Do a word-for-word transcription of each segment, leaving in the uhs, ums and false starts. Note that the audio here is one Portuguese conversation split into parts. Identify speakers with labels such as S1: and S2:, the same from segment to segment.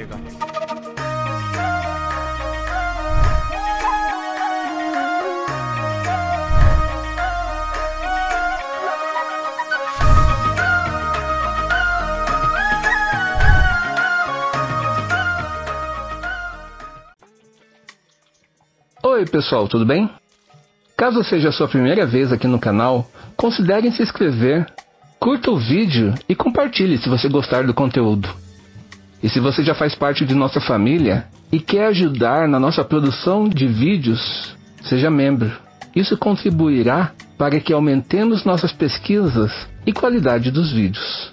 S1: Oi pessoal, tudo bem? Caso seja a sua primeira vez aqui no canal, considere se inscrever, curta o vídeo e compartilhe se você gostar do conteúdo. E se você já faz parte de nossa família e quer ajudar na nossa produção de vídeos, seja membro. Isso contribuirá para que aumentemos nossas pesquisas e qualidade dos vídeos.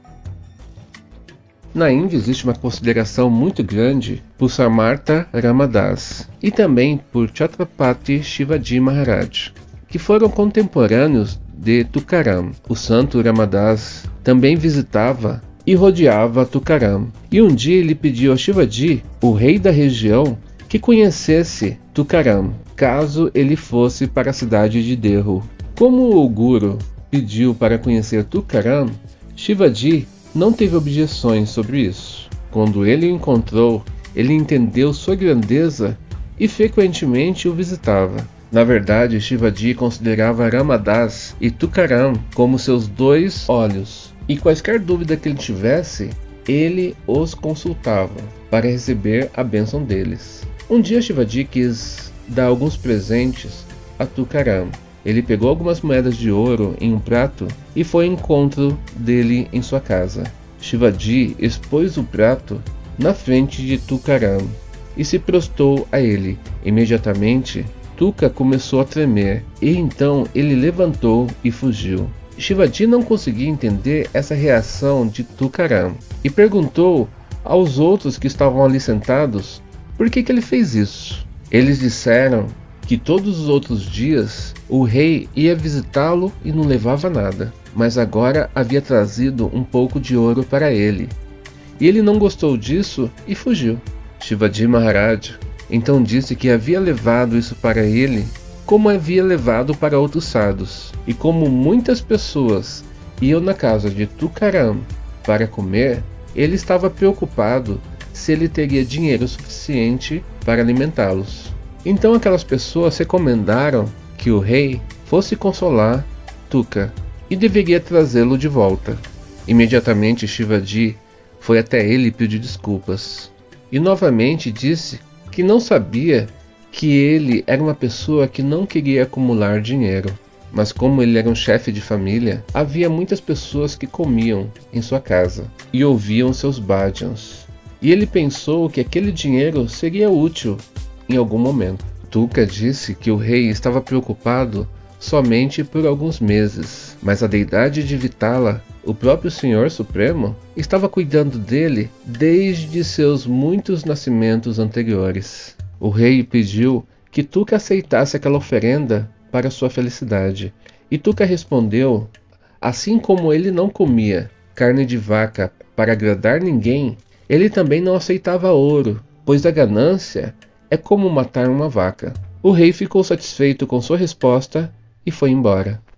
S1: Na Índia existe uma consideração muito grande por Samartha Ramadas e também por Chhatrapati Shivaji Maharaj, que foram contemporâneos de Tukaram. O santo Ramadas também visitava e rodeava Tukaram, e um dia ele pediu a Shivaji, o rei da região, que conhecesse Tukaram, caso ele fosse para a cidade de Dehu. Como o Guru pediu para conhecer Tukaram, Shivaji não teve objeções sobre isso. Quando ele o encontrou, ele entendeu sua grandeza e frequentemente o visitava. Na verdade, Shivaji considerava Ramadas e Tukaram como seus dois olhos, e quaisquer dúvida que ele tivesse, ele os consultava para receber a bênção deles. Um dia Shivaji quis dar alguns presentes a Tukaram. Ele pegou algumas moedas de ouro em um prato e foi ao encontro dele em sua casa. Shivaji expôs o prato na frente de Tukaram e se prostrou a ele. Imediatamente, Tuka começou a tremer e então ele levantou e fugiu. Shivaji não conseguia entender essa reação de Tukaram e perguntou aos outros que estavam ali sentados por que, que ele fez isso. Eles disseram que todos os outros dias o rei ia visitá-lo e não levava nada, mas agora havia trazido um pouco de ouro para ele. E ele não gostou disso e fugiu. Shivaji Maharaj então disse que havia levado isso para ele como havia levado para outros sadhus. E como muitas pessoas iam na casa de Tukaram para comer, ele estava preocupado se ele teria dinheiro suficiente para alimentá-los. Então aquelas pessoas recomendaram que o rei fosse consolar Tuka e deveria trazê-lo de volta. Imediatamente Shivaji foi até ele e pediu desculpas. E novamente disse que não sabia que ele era uma pessoa que não queria acumular dinheiro. Mas como ele era um chefe de família, havia muitas pessoas que comiam em sua casa e ouviam seus bhajans. E ele pensou que aquele dinheiro seria útil em algum momento. Tuka disse que o rei estava preocupado somente por alguns meses, mas a deidade de Vitala, o próprio Senhor Supremo, estava cuidando dele desde seus muitos nascimentos anteriores. O rei pediu que Tuka aceitasse aquela oferenda para sua felicidade, e Tuka respondeu: assim como ele não comia carne de vaca para agradar ninguém, ele também não aceitava ouro, pois a ganância é como matar uma vaca. O rei ficou satisfeito com sua resposta e foi embora.